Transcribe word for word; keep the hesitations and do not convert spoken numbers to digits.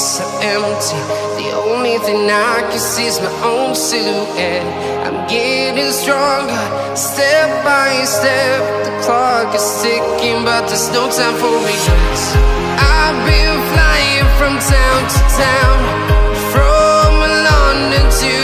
so empty. The only thing I can see is my own silhouette. I'm getting stronger, step by step. The clock is ticking, but there's no time for regrets. I've been flying from town to town, from London to